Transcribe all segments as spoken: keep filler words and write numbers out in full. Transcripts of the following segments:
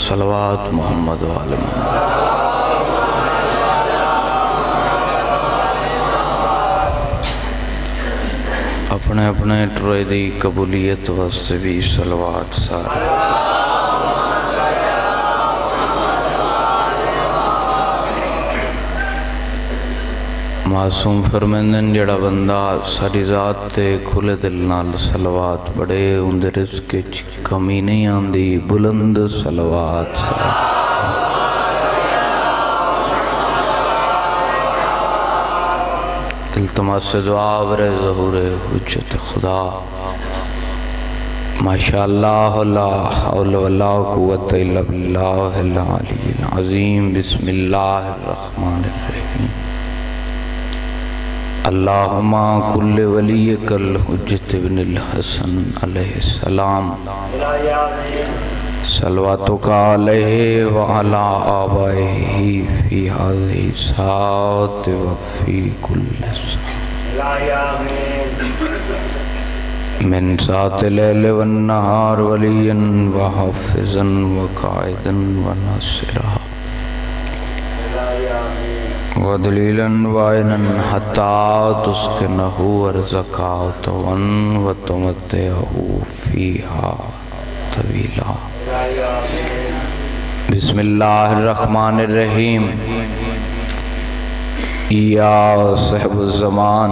صلوات محمد و آل محمد۔ اپنے اپنے ٹرے دی قبولیت واسطے بھی صلوات سارے۔ معصوم فرمیندن جڑا بندہ ساری ذات تے کھلے دل نال صلوات پڑھے اندے رزق وچ کمی نہیں آندی، بلند صلوات سارے۔ التماس دعا برے ظہور حجت خدا۔ ماشاءاللہ لا حول ولا قوت الا باللہ العلی العظیم۔ بسم اللہ الرحمن الرحیم۔ اللہم کل ولیک الحجت ابن الحسن علیہ السلام، صلواتک علیہ وعلا آبائہ فی هذه الساعة وفی کل ساعة من ساعة اللیل والنہار ولیا وحافظا وقائدا وناصرا ودلیلا وعینا حتی تسکنہ ورزقا طوعا وتمتعہ فیہا طویلا۔ بسم اللہ الرحمن الرحیم۔ یا صاحب الزمان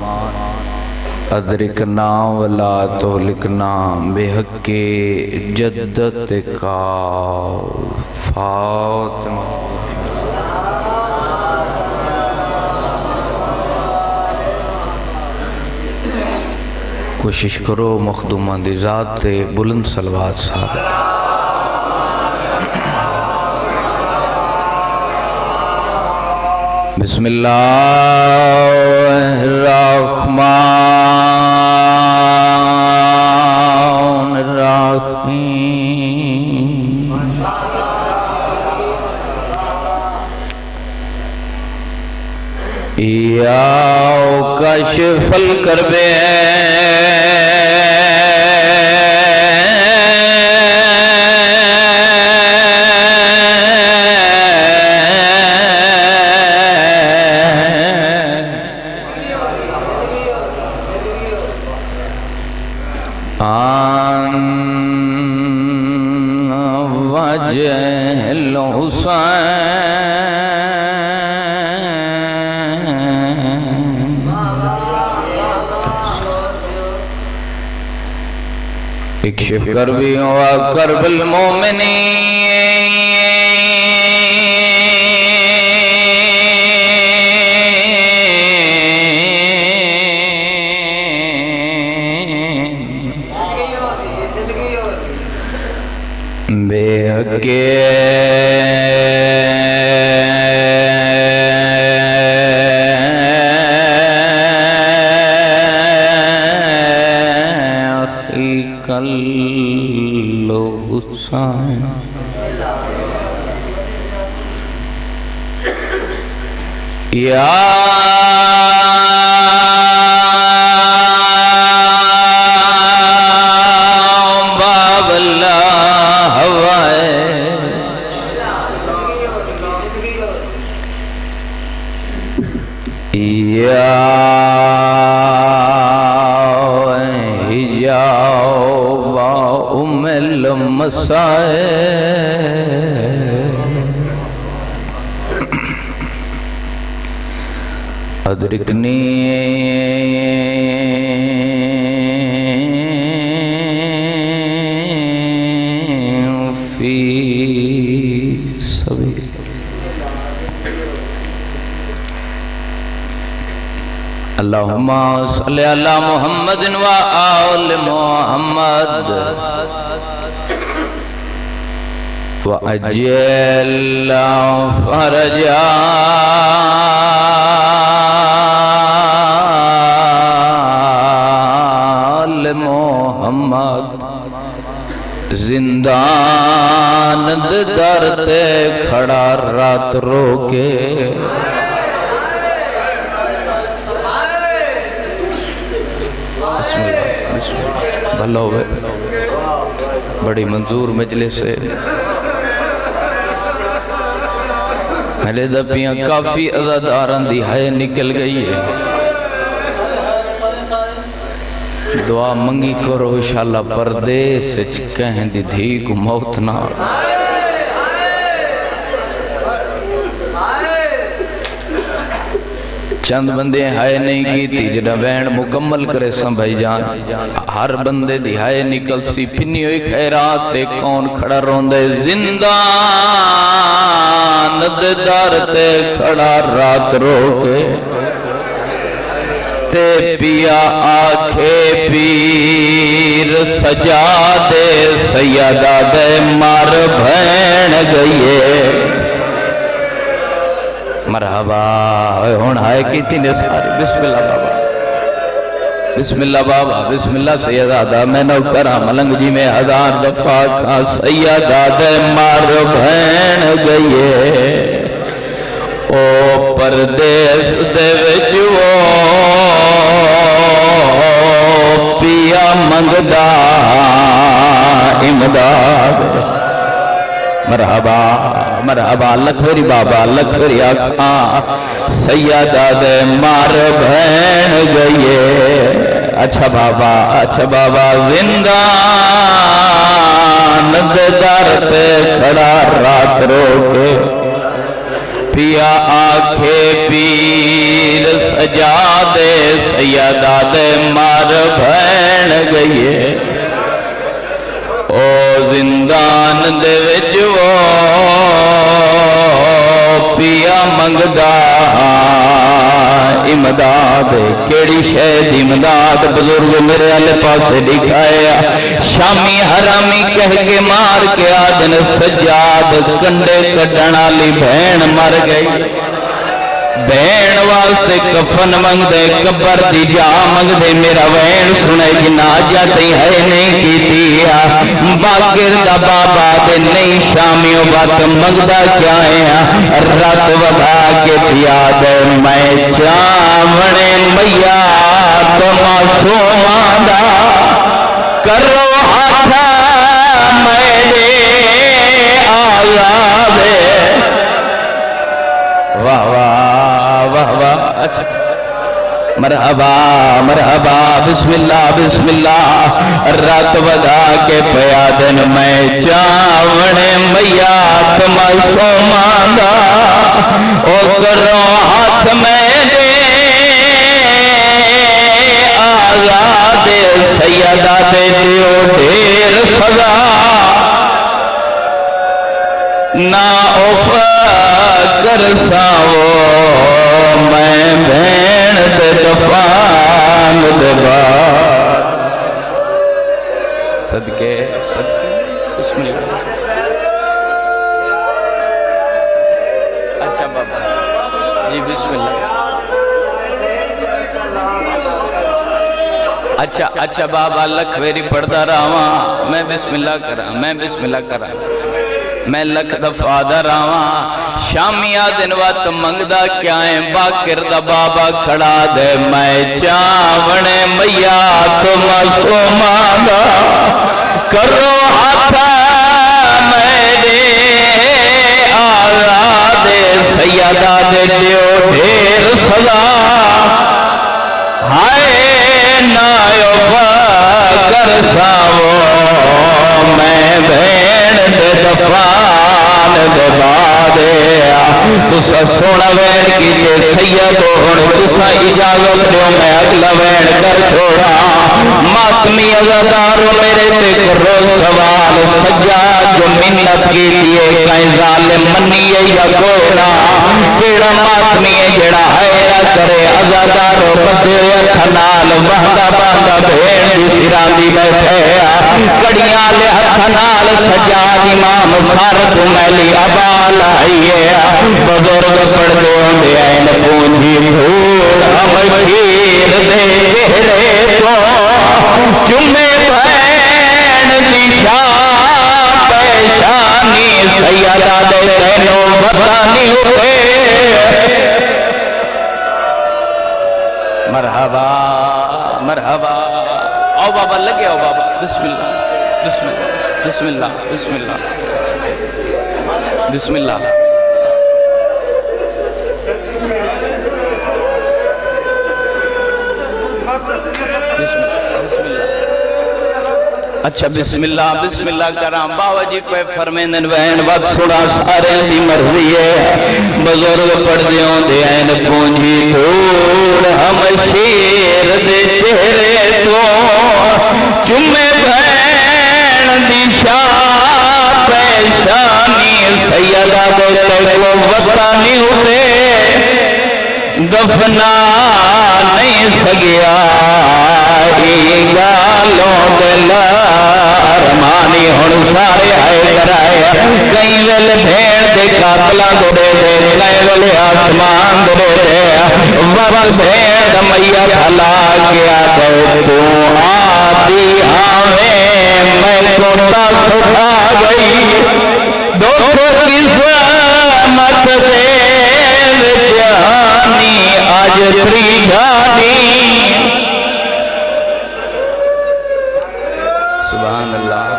ادرکنا ولا تہلکنا بحق جدتک فاطمہ۔ کوشش کرو مخدومہ دی ذات تے بلند صلوات ثابت۔ بسم اللہ الرحمن الرحیم۔ یا کاشف الکرب اکشف کربی و کرب المومنین بے حقے یا باب اللہ ہوائے یا حجاب ام المسائے ادرکنی فی سبیل۔ اللہم صلی علی محمد و آل محمد وعجل فرجا محمد زندان در تے کھڑا رات رو کے بسم اللہ بسم اللہ بھلا ہوئے بڑی منظور مجلس ہے میرے دپیاں کافی عزاداران دی ہائے نکل گئی ہے دعا منگی کرو انشاءاللہ پردیس سے کہیں دی دھی کو موت نہ چند بندے ہائے نہیں کی تھی جڑا وین مکمل کرے سن بھائی جان ہر بندے دی ہائے نکل سی پھنی ہوئی خیرات تے کون کھڑا روندے زندان دے دار تے کھڑا رات رو کے تے پیا آکھے پیر سجا دے سیدہ دے مار بھین گئیے مرحبا ہون آئے کی تینے سارے بسم اللہ بابا بسم اللہ بابا بسم اللہ سیدہ میں نو کرا ملنگ جی میں ہزار دفعہ کا سیدہ دے مار بھین گئیے او پردیس دے وچ وہ پیا منگدا امداد مرحبا مرحبا لکھوری بابا لکھوری آکھاں سیدہ دے مار بھین گئیے اچھا بابا اچھا بابا زندان دے در تے کھڑا رات رو کے پیا آکھے پیر سجا دے سیدہ دے مار بھین گئیے او زندان دے وچ وہ پیا منگدا امداد کیڑی شہد امداد بزرگ میرے علی پاسے دکھایا شامی حرامی کہہ کے مار کے آدن سجاد کنڈے کڈنا لی بھین مر گئی بین واسطے کفن منگ دے کبر دی جا منگ دے میرا وین سنے جنا جاتی ہے نہیں کی تیا باقر دا بابا دے نہیں شامیوں بات منگ دا کیا ہے رات ودا کے پیا دے میں چاونے میا تماسوں دا کرو ہاتھا میرے آزادے واہ واہ واہ واہ اچھا مرحبا مرحبا بسم اللہ بسم اللہ رات ودا کے پیادن میں چاونے میا تماسوں مانگا او کرو ہاتھ میں دے آزاد سیدہ دے دیو دیر سزا نا اوفر ساو میں بین دے دفان دے بار صدقے صدقے بسم اللہ اچھا بابا جی بسم اللہ اچھا اچھا بابا لکھ ویری پڑھتا رہا میں بسم اللہ کرا میں بسم اللہ کرا میں لکھ دفعہ دا رہا شامی آدن وقت منگدہ کیا ہے باکر دا بابا کھڑا دے میں چاونے میا تماسوں مانگا کرو ہاتھا میرے آزاد سیدہ دے دیو ڈھیر سزا ہائے نائیو باکر ساو میں بین دے دفان دے بادے تسا سونا وین کی تے سید ہون تسا اجازت دیو میں اگلا وین کر چھوڑا ماتمی عزادارو میرے تے کرو سوال سجاد جو منت کی لیے کہیں ظالم منیے یا کونا کیڑا ماتمی جڑا ہے نہ کرے عزادارو بدے اتھنال وحدہ باندہ بھین دی سران دی بیٹھے کڑیاں لے اتھنال سجاد امام فارد میلی عبال آئیے بزرگ پڑھ دے ہوندے این پونجی دھول ہم شیر دے چہرے تو چمے بین دی شاہ پیشانی سیدہ دے تینوں بطانی ہوئے مرحبا مرحبا آؤ بابا لگے آؤ بابا بسم اللہ بسم اللہ بسم اللہ بسم اللہ بسم اللہ اچھا بسم اللہ بسم اللہ کرام باوا جی پہ فرمیندن وین وقت سڑا سارے دی مرضی ہے بزرگ پڑھ دیوں دے این پونجی توڑ ہم شیر دے چہرے تو چمے بین دی شاہ پیشانی سیدہ بے کو وطانی ہوتے دفنا نہیں سگیا ہی گالوں دلا ارمانی ہن سارے آئے کرائے کئی ویل بھیڑ دے قاتلہ دے دے کئی ویل آسمان دے دے وقت بھیڑ دمیا بھلا کیا دے تو آتی آویں میں کو تاثر آ گئی دوستو قسمت دے جہانی آج تری جانی سبحان اللہ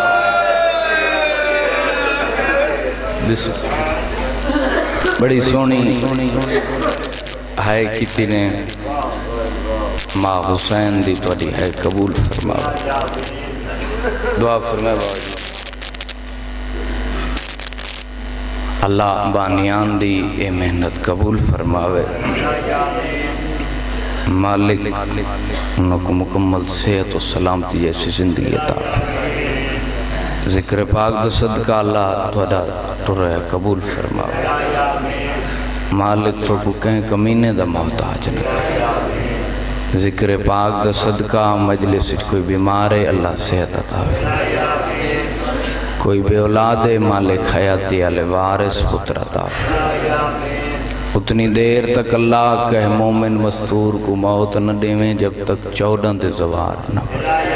بڑی سونی ہے کتی نے ماں حسین دی توڑی ہے قبول فرماؤ دعا فرمائے باوجی اللہ بانیان دی اے محنت قبول فرماوے مالک انہوں کو مکمل صحت و سلامتی جیسی زندگی عطا ذکر پاک دا صدقہ اللہ توڑا ٹرے قبول فرماوے مالک تو کو کہیں کمینے دا محتاج نہ ذکر پاک دا صدقہ مجلس کوئی بیمارے اللہ صحت عطا کوئی بے اولاد مالک حیاتی علی وارث پتر عطا اتنی دیر تک اللہ کہ مومن مستور کو موت نہ دیویں جب تک چودہ دے زوار نہ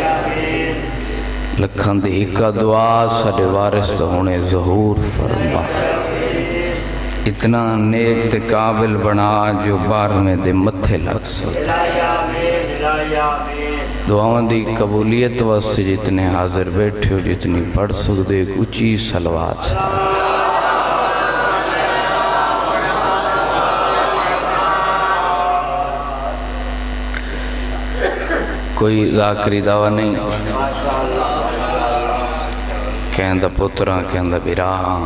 لکھن دی اکا دعا ساڑے وارث ہونے ظہور فرما اتنا نیک تے قابل بنا جو بار میں دے متھے لگ سکتا دعاؤں دی قبولیت واسطے جتنے حاضر بیٹھے ہو جتنی پڑھ سکتے ایک اچھی صلوات سے کوئی ذاکری دعویٰ نہیں کہندہ پتران کہندہ براہاں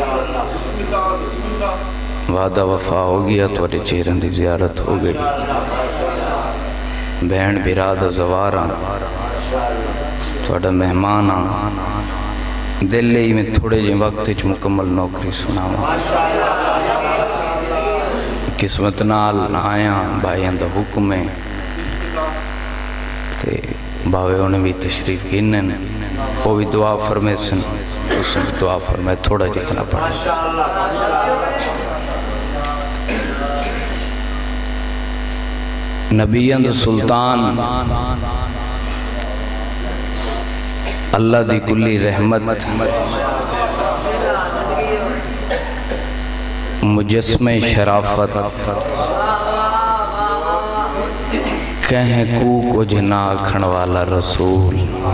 وعدہ وفا ہو گیا تو اٹھے چہرن دی زیارت ہو گئی بہن برادہ زواران توڑا مہمانا دلی میں تھوڑے جن وقت اچھ مکمل نوکری سناوا قسمت نال آیا بھائیاں دا حکم ہے تے باوے انہیں بھی تشریف گنن وہ بھی دعا فرمے سن اس نے دعا فرمے تھوڑا جتنا پڑھا نبیند سلطان اللہ دی کلی رحمت مجسم شرافت کہیں کو کو جنا کھن والا رسول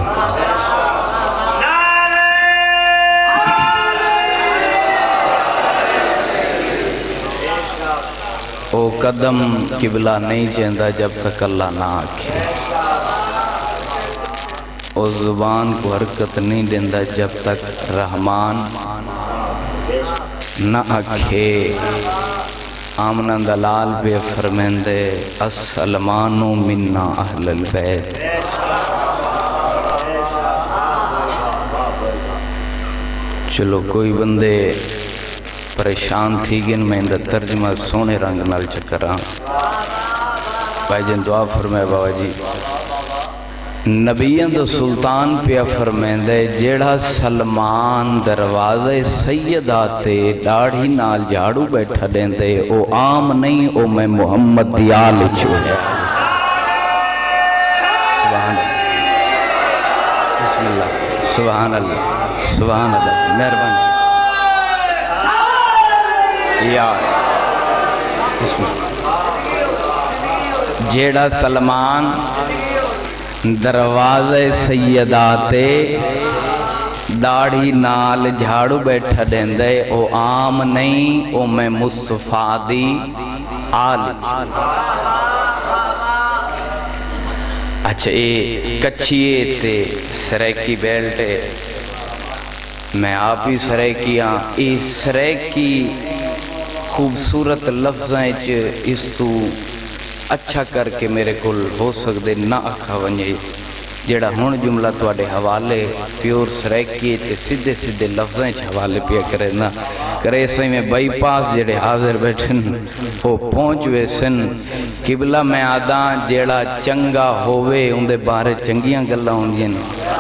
او قدم قبلہ نہیں چاہتا جب تک اللہ نہ آکھے او زبان کو حرکت نہیں دیندہ جب تک رحمان نہ آکھے آمنہ دلال پہ فرمیندے السلمانو مننا اہل البیت چلو کوئی بندے پریشان تھی گن میں اندر ترجمہ سونے رنگ نال چکران بھائی جن دعا فرمائے بابا جی نبیند سلطان پہ فرمیندے جیڑا سلمان دروازے سیداتے ڈاڑھی نال جھاڑو بیٹھا دیندے او عام نہیں او میں محمد دیال چھوڑے سبحان اللہ سبحان اللہ سبحان اللہ مہربانی یا جیڑا سلمان دروازے سیداتے داڑھی نال جھاڑو بیٹھا دیندے او عام نہیں او میں مصطفیٰ دی آل اچھا اے کچھیے تے سریکی بیلٹے میں آپ ہی سریکی ہاں اے سریکی خوبصورت لفظیں اس تو اچھا کر کے میرے کل ہو سکتے نہ آکھا ونجے جیڑا ہون جملہ تو آڑے حوالے پیور سریکی تے سدھے سدھے لفظیں حوالے پیا کرے نا کرے سوئی میں بائی پاس جیڑے حاضر بیٹھن وہ پہنچوے سن قبلہ میں آدھاں جیڑا چنگا ہووے اندے بارے چنگیاں گلہ ہوں جن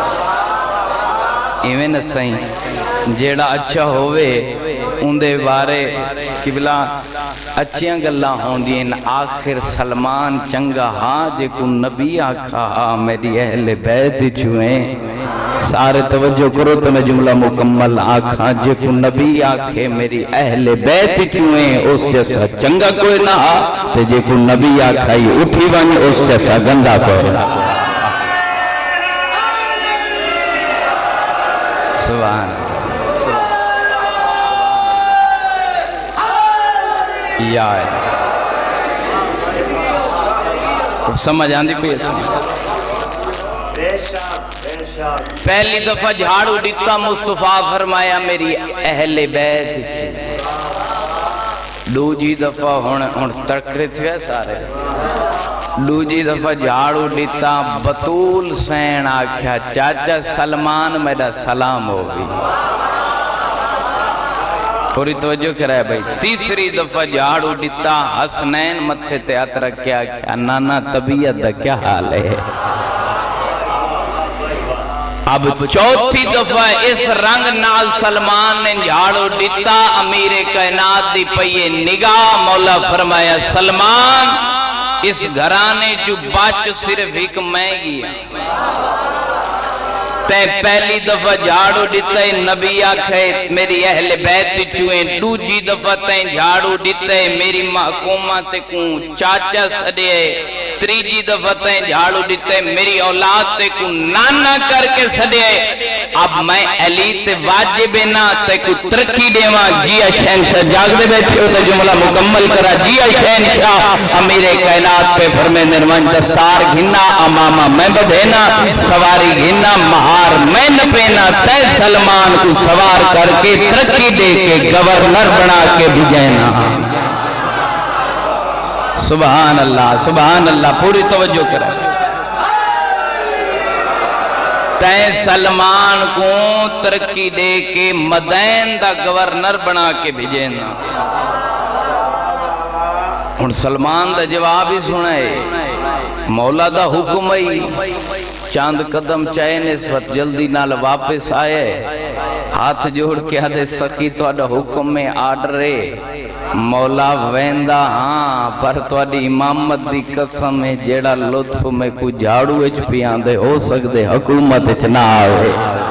ایویں نہ سائیں جیڑا اچھا ہووے اندے بارے قبلہ اچھیاں گلہ ہوں دین آخر سلمان چنگا ہاں جے کو نبی آکھا ہاں میری اہل بیت چوئیں سارے توجہ کرو تو میں جملہ مکمل آکھا جے کو نبی آکھے میری اہل بیت چوئیں اس جیسا چنگا کوئی نہ ہاں تے جے کو نبی آکھائی اٹھی بانی اس جیسا گندہ کوئی نہ سبحان یا ہے کچھ سمجھ آندھی پہ پہلی دفعہ جھاڑو ڈیتا مصطفیٰ فرمایا میری اہل بیت دوجی دفعہ ہون تڑکڑے تھے سارے دوجی دفعہ جھاڑو ڈیتا بطول سین آکھیا چاچا سلمان میرا سلام ہوگی پوری توجہ کرائے بھائی تیسری دفعہ جھاڑو ڈیتا حسنین متھے تے ہاتھ رکھیا کیا نانا طبیعت دا کیا حال ہے اب چوتھی دفعہ اس رنگ نال سلمان نے جھاڑو ڈیتا امیر کائنات دی پئیے نگاہ مولا فرمایا سلمان اس گھرانے جو بچ صرف ایک میں گیا تے پہلی دفعہ جھاڑو ڈیتے نبی آکھے میری اہل بیت چوئیں دوجی دفعہ تے جھاڑو ڈیتے میری محکومہ تے کون چاچا سڑے تریجی دفعہ تے جھاڑو ڈیتے میری اولاد تے کون نانا کر کے سڑے اب میں علی تے واجب نہ تے کو ترقی دے ماں جیا شہنشاہ جاگ دے بیٹھے ہو تے جملہ مکمل کرا جیا شہنشاہ امیر کائنات پہ فرمے نرمان دستار گھنا امامہ میں بدھینا سواری گھنا مہار میں نہ پینا تے سلمان کو سوار کر کے ترقی دے کے گورنر بنا کے بھیجینا سبحان اللہ سبحان اللہ پوری توجہ کریں تے سلمان کو ترقی دے کے مدین دا گورنر بنا کے بھیجینا اور سلمان دا جواب ہی سنائے مولا دا حکم ہی چاند قدم چاہے اس وقت جلدی نال واپس آئے ہاتھ جوڑ کے حد سخی تو اڈا حکم میں آڈرے مولا ویندہ ہاں پر تو اڈی امامت دی قسم ہے جیڑا لطف میں کو جھاڑو اچ پیان دے ہو سکتے حکومت اچ نہ آوے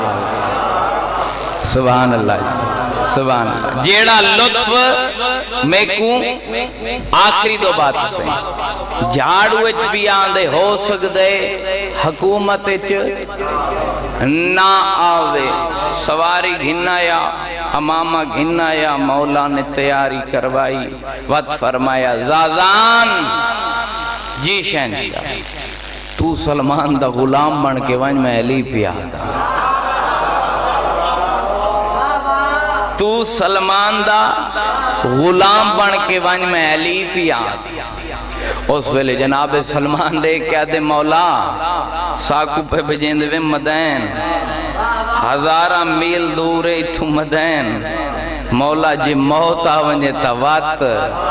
سبحان اللہ سبحان اللہ جیڑا لطف میں کو آخری دو بات سے جھاڑو اچ پیان دے ہو سکتے حکومت اچ نہ آوے سواری گھنا یا امامہ گھنا یا مولا نے تیاری کروائی وقت فرمایا زازان جی شہنشاہ تو سلمان دا غلام بن کے ونج میں علی پیا دا تو سلمان دا غلام بن کے ونج میں علی پیا دا اس ویلے جناب سلمان دے کیا دے مولا ساکو پہ بجین دے مدین ہزارہ میل دور ایتھو مدین مولا جی موت آونجے تا وات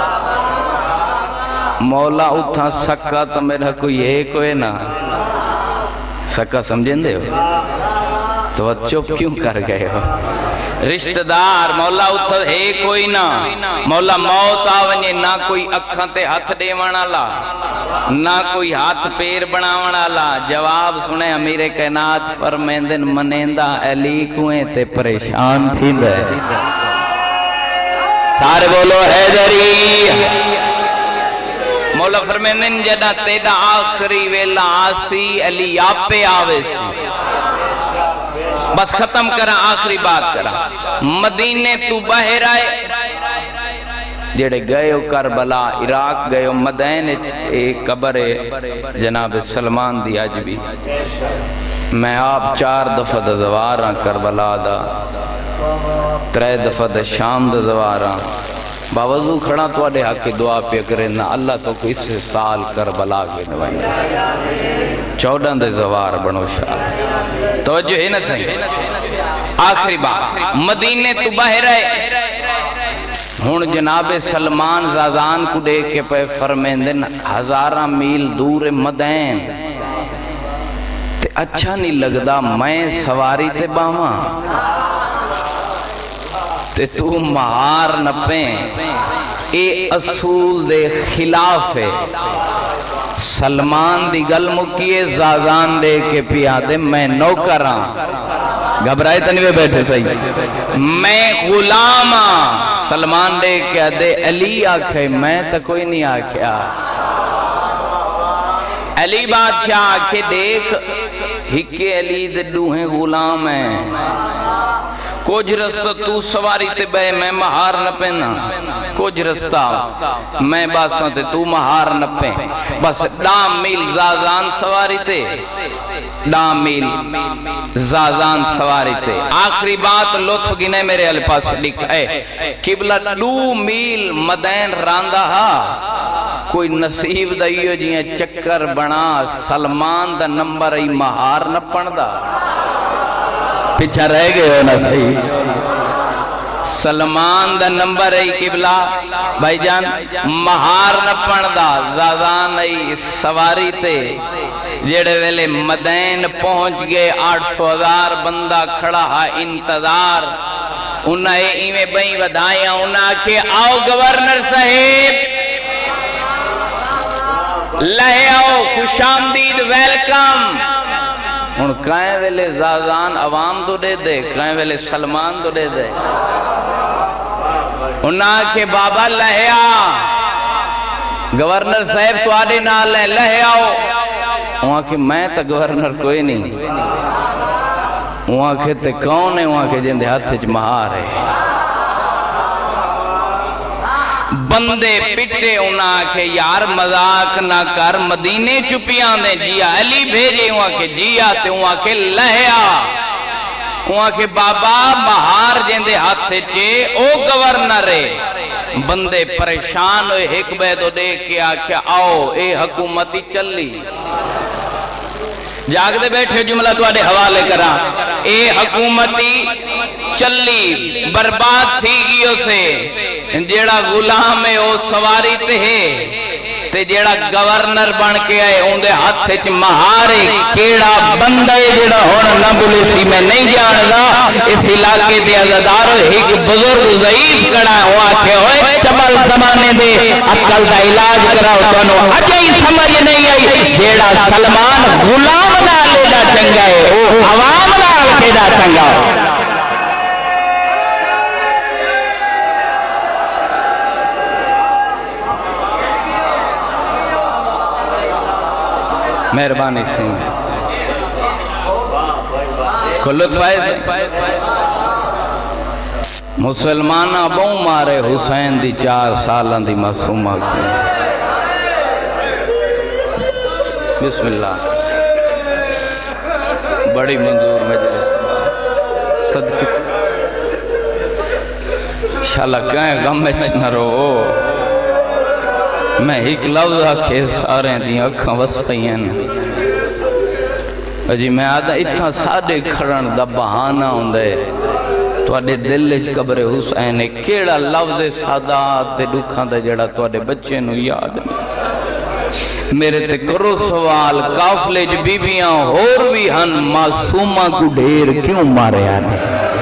مولا اتھا سکا تا میرا کوئی ہے کوئی نا سکا سمجھیں دے ہو تو وہ چپ کیوں کر گئے ہو رشتہ دار مولا اتھا ہے کوئی نا مولا موت آونجے نہ کوئی اکھاں تے ہاتھ دے وانا لا نہ کوئی ہاتھ پیر بنا وانا لا جواب سنے امیر کائنات فرمیندن منیندہ علی کوئیں تے پریشان تھی دے سارے بولو حیدری مولا فرمیندن جدہ تیدہ آخری ویلا آسی علی آپے آوے سی بس ختم کرا آخری بات کرا مدینے تو باہر آئے جڑے گئے ہو کربلا عراق گئے ہو مدین ایک قبر جناب سلمان دی اج بھی میں آپ چار دفعہ دا زواراں کربلا دا ترے دفعہ دا شام دا زواراں باوضو کھڑا تو اڈے حق دعا پہ کرے نا اللہ تو کو اس سال کربلا کے نوائی چودہ دے زوار بنو شاہ توجہ ہے نا صحیح آخری بات مدینے تو باہر ہے ہون جناب سلمان زازان کو دیکھ کے پہ فرمیندن ہزارہ میل دور مدین تے اچھا نہیں لگدا میں سواری تے باواں تے تو مہار نپیں اے اصول دے خلاف ہے سلمان دی گل مکیے زازان دے کے پیا دے میں نوکراں گھبرائے تنوے بیٹھے صحیح میں غلاماں سلمان دے کے دے علی آکھے میں تا کوئی نہیں آکھیا علی بادشاہ آکھے دیکھ ہکے علی دے دوہیں غلام ہیں کچھ رستہ تو سواری تے بے میں مہار نہ پینا کچھ رستہ میں باساں تے تو مہار نہ پے بس ڈام میل زازان سواری تے ڈام میل زازان سواری تے آخری بات لطف گنے میرے علی پاس لکھا ہے قبلہ دو میل مدین راندہ ہا کوئی نصیب دائیو جیئے چکر بنا سلمان دا نمبر ای مہار نہ پڑھدا پیچھا رہ گئے ہو نا صحیح سلمان دا نمبر ای قبلہ بھائی جان مہار نہ پڑھدا زازان ای سواری تے جڑے ویلے مدین پہنچ گئے آٹھ سو ہزار بندہ کھڑا ہا انتظار انہیں ایمیں بہیں ودائیاں انہیں کہ آؤ گورنر صاحب لہے آؤ خوش آمدید ویلکم ان کہیں ویلے زازان عوام تو دے دے کہیں ویلے سلمان تو دے دے انہاں کہ بابا لہے آ گورنر صاحب تو آدھے نال ہے لہے آؤ وہاں کہ میں تا گورنر کوئی نہیں وہاں کہ تے کون ہے وہاں کہ جن دے ہاتھ چ مہار ہے بندے پٹے انہاں کہ یار مذاق نہ کر مدینے چپیاں دے جیا علی بھیجے وہاں کہ جیا تے وہاں کہ لہیا وہاں کہ بابا مہار جن دے ہاتھ چے او گورنر ہے بندے پریشان ہوئے ایک بیدو دے کے آکھیا آؤ اے حکومتی چلی جاگ دے بیٹھے جملہ تو آڑے حوالے کرا اے حکومتی چلی برباد تھی گیوں سے جیڑا غلام ہے او سواری تے ہے تے جیڑا گورنر بن کے آئے ان دے ہاتھ چ مہارے کیڑا بندہ ہے جیڑا ہونا نہ بولے سی میں نہیں جاندا اس علاقے دے عزدارو ایک بزرگ ضعیف کڑا ہے وہ آکھے ہوئے چبل زمانے دے عقل دا علاج کراؤ تانو اجائی سمجھ نہیں آئی جیڑا سلمان غلام نالے دا چنگا ہے او عوام نال کے دا چنگا ہے مہربانی سنگھ کو لطف آئے مسلمانہ بہوں مارے حسین دی چار سالان دی معصومہ کو بسم اللہ بڑی منظور مجلس صدقی انشاءاللہ کہیں غم میں نہ رو میں ایک لفظ آکھے سارے دیں اکھاں وس پئیں اجی میں آدھا اتنا ساڑے کھڑن دا بہانہ ہوندے تو آدھے دل اچ قبر حسین کیڑا لفظ سادات دے دکھاں دے جڑا تو آدھے بچے نو یاد نہیں میرے تے کرو سوال کافلے جو بی بیاں اور بھی ہن معصومہ کو ڈھیر کیوں مارے آنے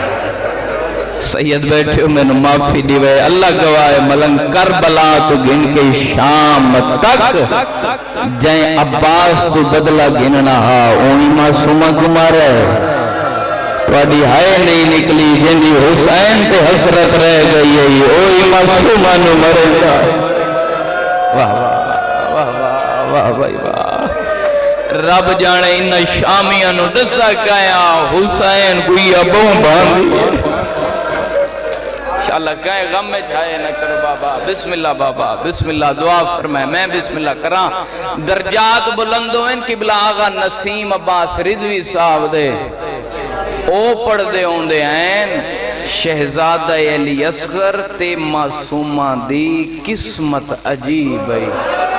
سید بیٹھے میں نے معافی دیوے اللہ گواہ ملنگ کربلا تو گن کے شام تک جائیں عباس تو بدلہ گننا ہا اونی معصومہ کو مارے توڑی ہائے نہیں نکلی جنی حسین پہ حسرت رہ گئی ہے اوہی معصومہ نو مرے گا واہ واہ واہ واہ واہ واہ رب جانے انہ شامیاں نو دسا کہیا حسین کوئی ابوں باندھی ماشاءاللہ کہیں غم میں چھائے نہ کرو بابا بسم اللہ بابا بسم اللہ دعا فرمائے میں بسم اللہ کرا درجات بلندوں ان قبلہ آغا نسیم عباس رضوی صاحب دے او پڑھ دے ہوں دے ہیں شہزادہ علی اصغر تے معصومہ دی قسمت عجیب ہے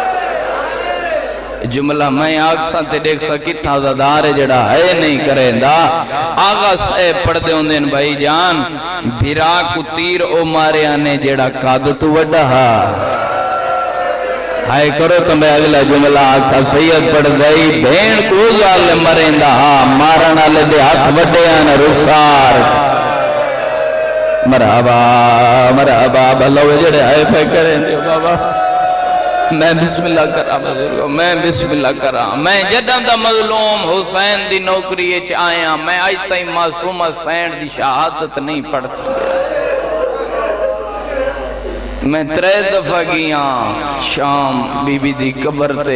جملہ میں آگساں تے دیکھ سا کتنا زدار جڑا ہے نہیں کریں دا آغا سے پڑھ دے ہوں دین بھائی جان بھیرا کو تیر او مارے آنے جڑا قادت وڈا ہائے کرو تو میں اگلا جملہ آگتا سید پڑھ دائی بھین کو ظالم مرین دا مارنا لے دے ہاتھ وڈے آنا رخسار مرحبا مرحبا بھلو جڑے آئے پہ کریں دے بابا میں بسم اللہ کرا بزرگو میں بسم اللہ کرا میں جدن دا مظلوم حسین دی نوکری اچ آیا میں آج تائی معصوم حسین دی شہادت نہیں پڑھ سکیا میں ترے دفعہ گیا شام بی بی دی قبر تے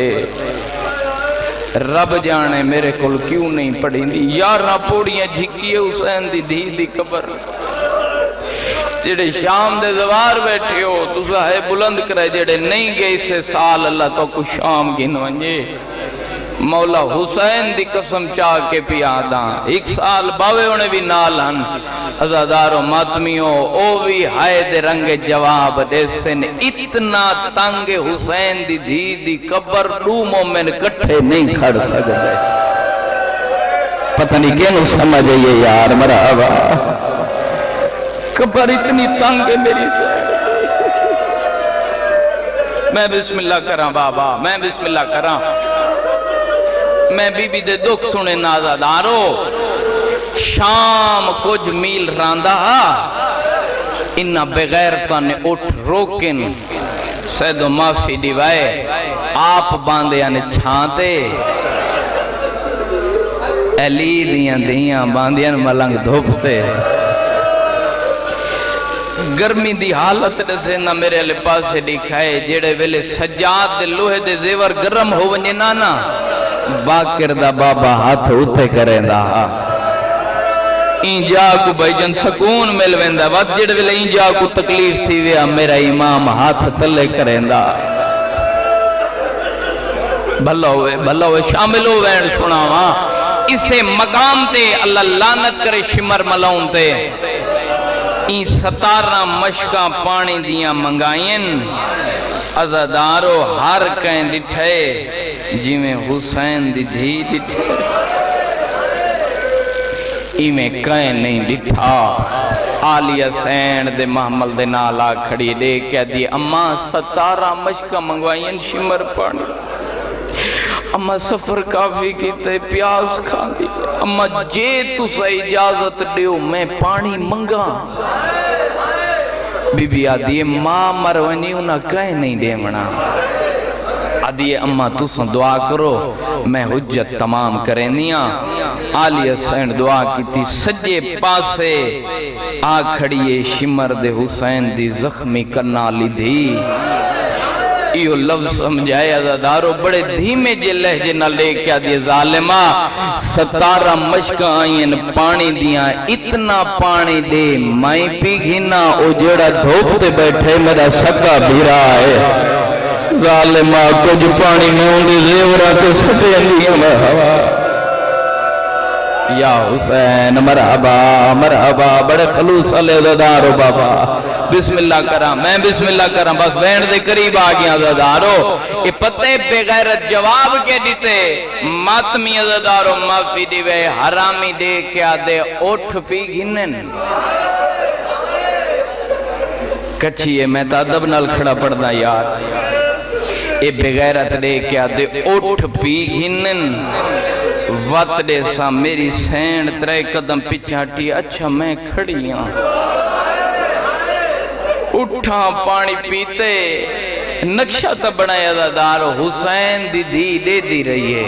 رب جانے میرے کل کیوں نہیں پڑھی دی یارہ پوڑیاں جھکیے حسین دی دی دی قبر جڑے شام دے زوار بیٹھے ہو تو ہے بلند کرے جڑے نہیں گئے سے سال اللہ تو کو شام گنوانجے مولا حسین دی قسم چاہ کے پیاداں ایک سال باوے انہیں بھی نالن ازادار و ماتمیوں او بھی ہائے دے رنگ جواب دے سن اتنا تنگ حسین دی دی دی قبر دو مومن کٹھے نہیں کھڑ سکتے پتہ نہیں کینو سمجھے یہ یار مرحبا قبر اتنی تنگ ہے میری سے میں بسم اللہ کراں بابا میں بسم اللہ کراں میں بی بی دے دکھ سنے نازادارو شام کچھ میل راندہ انہا بغیرتا نے اٹھ روکن سید و معافی دیوائے آپ باندے آنے چھانتے علی دیاں دیاں باندیاں ملنگ دھوپتے گرمی دی حالت سے نہ میرے علی پاس سے دکھائے جیڑے ویلے سجاد دے لوہے دے زیور گرم ہو ونجے نانا باکر دا بابا ہاتھ اٹھے کریں دا این جا کو بھائی جن سکون مل ویندا وقت جیڑے ویلے این جا کو تکلیف تھی ویا میرا امام ہاتھ تلے کریں دا بھلا ہوئے بھلا ہوئے شامل ہو وین سنا وہاں اسے مقام تے اللہ لعنت کرے شمر ملاؤں تے این ستارہ مشکا پانی دیاں منگائیں ازادارو ہر کہیں دٹھے جی میں حسین دی دھی دٹھے ای میں کہیں نہیں دٹھا آلی حسین دے محمل دے نالا کھڑی دے کہہ دی اماں ستارہ مشکا منگوائیں شمر پانی اماں سفر کافی کیتے پیاس کھا دی اماں جے تو سا اجازت دیو میں پانی منگا بی بی آدھی ماں مرونی انہا کہیں نہیں دے منا آدھی اماں تو سا دعا کرو میں حجت تمام کریں نیا آلی حسین دعا کی تھی سجے پاسے آ کھڑیے شمر دے حسین دی زخمی کرنا لی دی ایو لفظ سمجھائے ازادارو بڑے دھیمے جے لہجے نہ لے کیا دیے ظالمہ ستارہ مشکا آئین پانی دیاں اتنا پانی دے مائیں پی گھنا او جڑا دھوپتے بیٹھے میرا سکا بھیرا ہے ظالمہ کچھ پانی میں ہوں گے زیورہ تو سٹے اندیاں مرحبا یا حسین مرحبا مرحبا بڑے خلوص علیہ زدارو بابا بسم اللہ کرا میں بسم اللہ کرا بس وین دے قریب آگیا زدارو یہ پتے پہ غیرت جواب کے دیتے ماتمی زدارو معافی دیوے حرامی دے کیا دے اٹھ پی گھنن کچھی ہے میں تا دب نال کھڑا پڑھنا یار یہ بغیرت دے کیا دے اٹھ پی گھنن وقت دے سا میری سینڈ ترے قدم پچھاٹی اچھا میں کھڑیاں اٹھا پانی پیتے نقشہ تا بنایا دارو حسین دی دی دے دی رہی ہے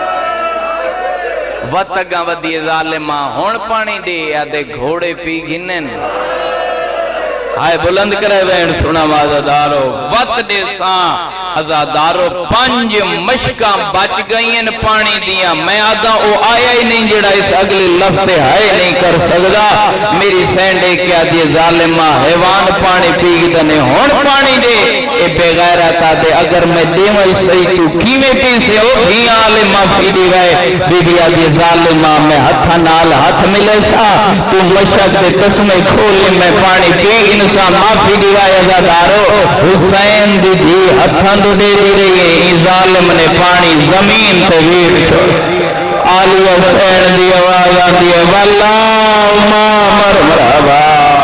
وقت گاں ودی ظالمہ ہون پانی دے یا دے گھوڑے پی گھنن آئے بلند کرے وین سنا وازدارو وقت دے ساں ازادارو پنج مشکاں بچ گئیں پانی دیا میں آدھا او آیا ہی نہیں جڑا اس اگلی لفظ ہائے نہیں کر سکدا میری سینڈے کیا دی ظالمہ حیوان پانی پی گی دنے ہون پانی دے اے بے غیرتا دے اگر میں دیمہ اس صحیح تو کیویں پی سے او بھی عالمہ پی دی گئے بی بی آدھی ظالمہ میں ہتھا نال ہاتھ ملے سا تو مشک دے قسمیں کھولے میں پانی پی انسان معافی دی گئے ازادارو حسین دی دی ہتھاں دو دے دی رہی ہے ظالم نے پانی زمین تے ویر چھوڑ آلی حسین دی آواز آتی ہے واللہم مرحبا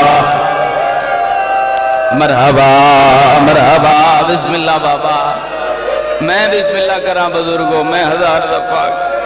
مرحبا مرحبا بسم اللہ بابا میں بسم اللہ کراں بزرگوں میں ہزار دفعہ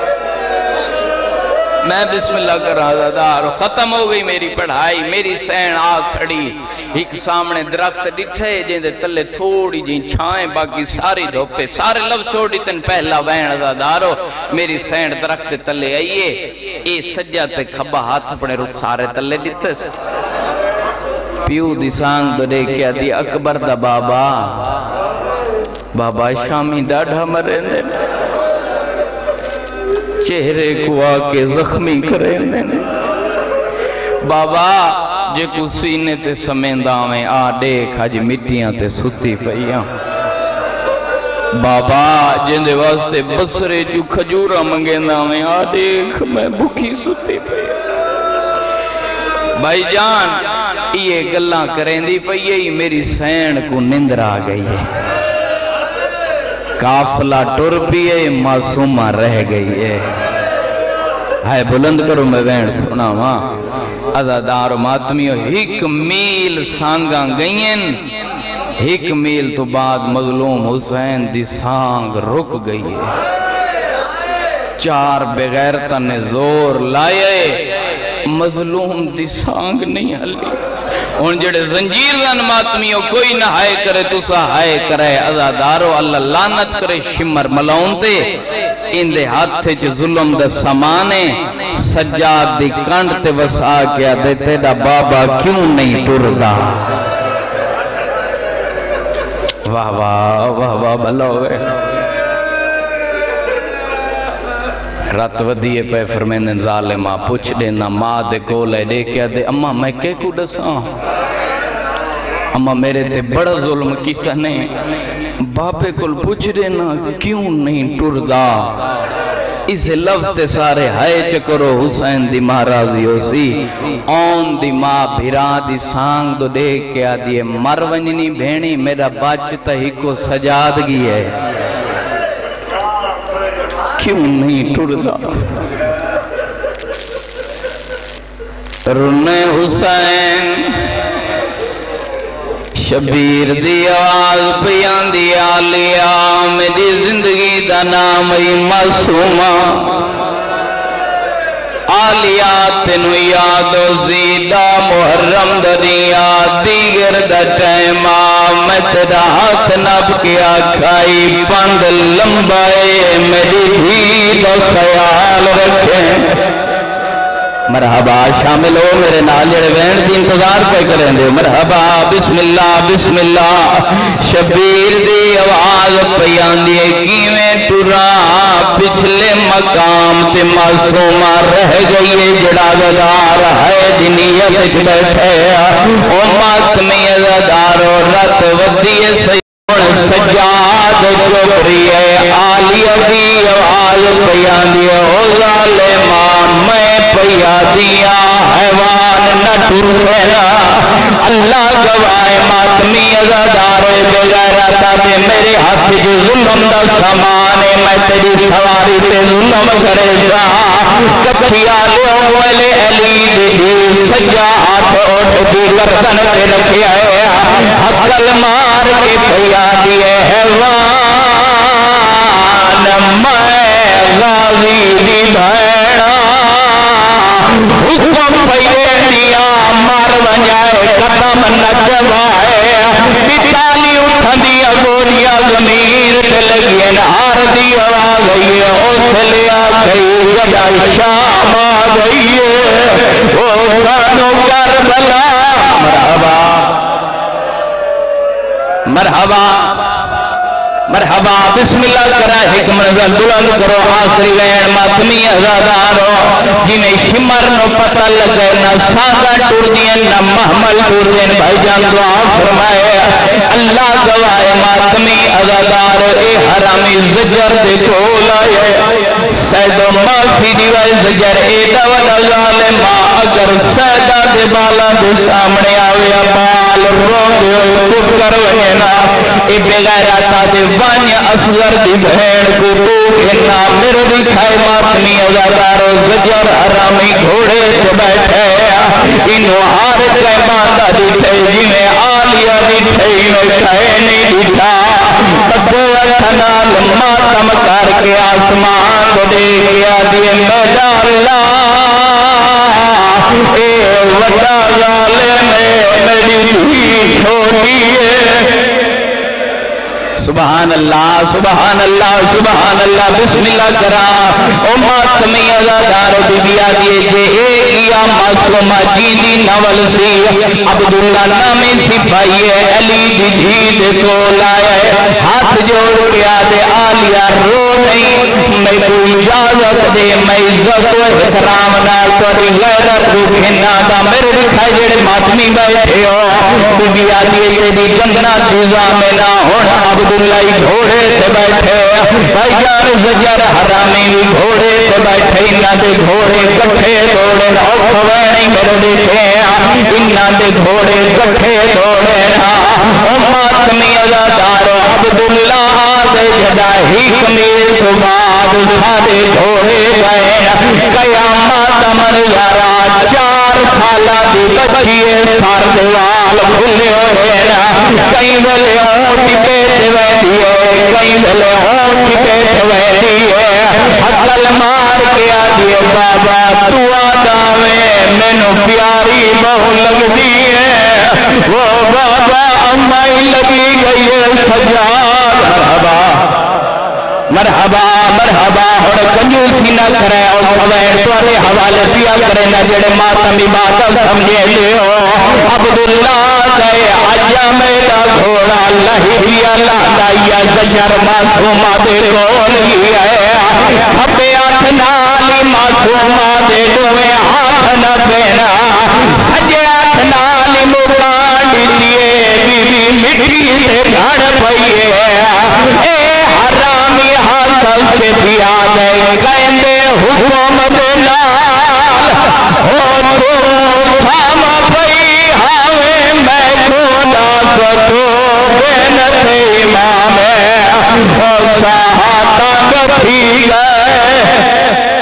میں بسم اللہ کر رہا دار ختم ہو گئی میری پڑھائی میری سین آ کھڑی ایک سامنے درخت ڈٹھے جن دے تلے تھوڑی جن چھائیں باقی ساری دھوپے سارے لفظ چھوڑی تن پہلا وین دارو میری سین درخت تلے آئیے اے سجا تے کھبا ہاتھ اپنے رخ سارے تلے ڈٹھے پیو دی سانگ دو دے کیا دی اکبر دا بابا بابا شامی ڈاڑھا مرے دے چہرے کو آکے زخمی کرے میں نے بابا جے کو سینے تے سمیندہ میں آ دیکھ آج مٹیاں تے ستی پئیاں بابا جن دے واسطے بسرے جو کھجورہ منگیندہ میں آ دیکھ میں بھوکی ستی پئیاں بھائی جان یہ گلاں کریں دی پئیے میری سین کو نندر آ گئی ہے کافلہ ٹر پیئے معصومہ رہ گئی ہے ہائے بلند کرو میں وین سنا ماں عزادار ماتمیوں ہک میل سانگاں گئیں ہک میل تو بعد مظلوم حسین دی سانگ رک گئی ہے چار بغیرتہ نے زور لائے مظلوم دی سانگ نہیں ہلی ان جڑے زنجیر دن ماتمیوں کوئی نہ ہائے کرے تو سا ہائے کرے عزادارو اللہ لانت کرے شمر ملاؤن تے ان دے ہاتھ چھ ظلم دے سامانے سجاد دی کنڈ تے وسا کیا دے تیڑا بابا کیوں نہیں ٹردہ واہ واہ واہ واہ بلوے رات ودیے پہ فرمیندن ظالمہ پوچھ دینا ماں دے کولے دے کیا دے اممہ میں کہے کو ڈساں اممہ میرے تے بڑا ظلم کیتا نہیں باپے کل پوچھ دینا کیوں نہیں ٹردہ اس لفظ تے سارے ہائے چکرو حسین دی ماں راضی ہو سی اون دی ماں بھیران دی سانگ دو دے کیا دیئے مرونجنی بھینی میرا بچتا ہی کو سجادگی ہے کیوں نہیں ٹردہ رن حسین شبیر دی آواز پیان دی آلیا میری زندگی دا نام ای معصومہ آلیا تینو یادو زیدہ محرم دنیا دیگر دا ٹیمہ میں تیرا ہاتھ نب کیا کھائی پند لمبائے میری دھی دا خیال رکھیں مرحبا شامل ہو میرے نالر وین دی انتظار پہ کریں دے مرحبا بسم اللہ بسم اللہ شبیر دی آواز پیان دیئے کیویں ٹرا پچھلے مقام تے معصومہ رہ گئی جڑا گدار ہے دنیت بیٹھے او ماتمی ازدارو رت ودیے سیون سجاد چکریے آلی ابھی آواز پیان دیئے او ظالمان میں پیا دیا حیوان نہ ٹرنا اللہ گوائے ماتمی ازادار بغیرتا دے میرے ہاتھ جو ظلم دا سامانے میں تیری سواری تے ظلم کرے جا کپھیا لے والے علی دی دی سجا ہاتھ اٹھ دی گردن پہ رکھے آئے حقل مار کے پیا دیے حیوان میں غازی دی بھیڑا حکم پہلے دیا مار ونجائے قدم نچوائے بتالی اٹھن دیا گوریا زمیر پہ لگئے نہار دی آواز گئی ہے اس لیا کئی گجا شام آ گئی ہے وہ کانو کربلا مرحبا مرحبا مرحبا بسم اللہ کرا حکمت نظر بلند کرو آخری وین ماتمی ازادارو جی میں شمر نو پتہ لگے نہ ساگا ٹور دین نہ محمل ٹور دین بھائی جان دعا فرمائے اللہ گوائے ماتمی ازادارو اے حرامی زجر دے کولائے سیدو معافی دیوائی زجر اے دود ظالمہ اگر سیدہ دے بالا دے سامنے آوے بال رو دے چپ کر وجنا اے بغیراتا دے وانی اصغر دی بہن کو تو کہنا میرے دکھائے ماتمی ازادارو زجر حرامی گھوڑے سے بیٹھے انہوں ہار کے باندہ دیٹھے جی میں آلیا دیٹھے انہوں کھائے نہیں دیٹھا بدو اتنال ماتم کر کے آسمان کو دیکھ گیا دیئے میڈا اللہ اے وڈا ظالم میری بھی چھوٹی ہے سبحان اللہ سبحان اللہ سبحان اللہ بسم اللہ کرا او ماتمی ازادار بی بی آدھیے جے ایک یا معصومہ جیدی نول سی عبداللہ نامی سپائیے علی دی دھید کو لائے ہاتھ جوڑ کے آدھے آلیا رو نہیں میں کوئی اجازت دے میں عزت و احترام نال توڑی غیرت رو کھنا دا میرے دکھائی جڑے ماتمی بیٹھے ہو بی بی آدھیے تیری جنگنا دیزا میں نہ ہونا عبداللہ گھوڑے سے بیٹھے بھائی جان زجر حرامی بھی گھوڑے سے بیٹھے انہاں دے گھوڑے کٹھے دوڑے روک وینی میرے دیکھے انہاں دے گھوڑے کٹھے دوڑے او ماتمی ازادارو عبداللہ دے جدا ہی کمیل تو بعد سادے گھوڑے گئے قیامات امر یارا چار سالہ دی بچیے سار دوال کھلے ہوئے کئی بلے اونٹی پیٹ ویدیے کئی بلے اونٹی پیٹ ویدیے حقل مار کے آدھیے بابا تو آدھاوے میں نو پیاری بہو لگ دیئے وہ بابا امائی لگی گئی ہے سجاد مرحبا مرحبا مرحبا اور کنجوسی نہ کرے اور خویر توارے حوالے پیا کرے نہ جڑے ماتم عبادت سمجھے لے ہو عبداللہ گئے عجا میرا گھوڑا اللہ پیا لادایا زجر معصومہ دے کول گیا ہے کھپے آٹھ نالی معصومہ دے دوے ہاتھ نہ دینا سجے آٹھ نالی مکانڈی دیئے بی بی مٹی سے گھڑ پئیے اے حرامی حاصل سے بھی آگئے کہندے حکومت لال ہو تو سام پئی ہاوے میں کھولا ستو بینت امام اور ساہتا گفی گئے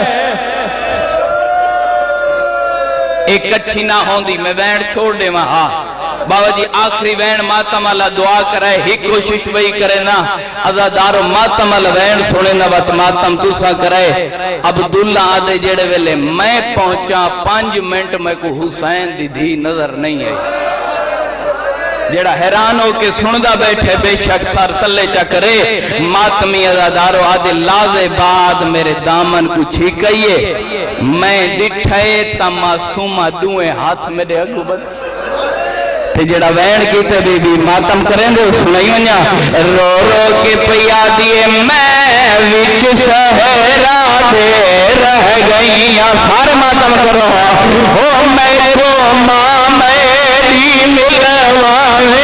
ایک اچھی نہ ہوندی میں وین چھوڑ دے وہاں بابا جی آخری وین ماتم اللہ دعا کرے ہی کوشش وہی کرے نا ازادارو ماتم اللہ وین سنے نا بات ماتم توسا کرے عبداللہ آدھے جڑے ویلے میں پہنچا پانچ منٹ میں کو حسین دی دھی نظر نہیں ہے جڑا حیران ہو کے سندہ بیٹھے بے شک سار تلے چکرے ماتمی ازادارو آدھے لازے بعد میرے دامن کو چھیکئیے میں ڈٹھائے تا معصومہ دوئے ہاتھ میرے اگو بد جڑا وین کیتے بی بی ماتم کریں دے سنائی ونیا رو رو کے پیا دیئے میں وچ شہرہ دے رہ گئی سارے ماتم کرو او میں کو ماں میری ملوانے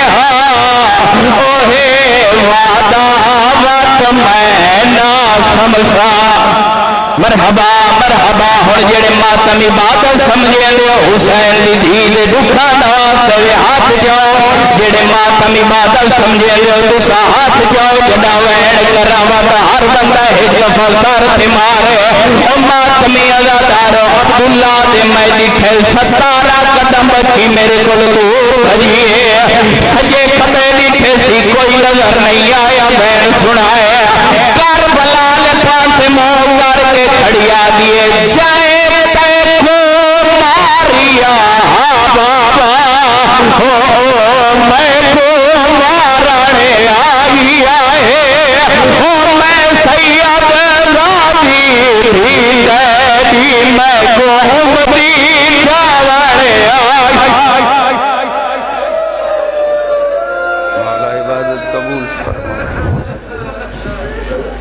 اوہے وعدہ وعد میں نہ سمجھا مرحبا مرحبا ہون جڑے ماتم عبادت سمجھے لے حسین دی دھیل دکھا ناستے ہاتھ جاؤ جڑے ماتم عبادت سمجھے لے دکھا ہاتھ جاؤ جڑا وین کراوات ہر بندہ ایک فلسار تھی مارے او ماتمی ازادارو عبداللہ دے میں دکھے ستارہ قدم بچی میرے کل دور بھجیے سجے کبے دکھے سی کوئی نظر نہیں آیا بین سنائے کربلا لکھان سے مو کر کے کھڑیا دیئے جائے تے کو ماریا بابا او میں کو مارنے آئی آئے او میں سید راضی بھی دی میں کو امدی جاوڑے آئی تعالی عبادت قبول فرما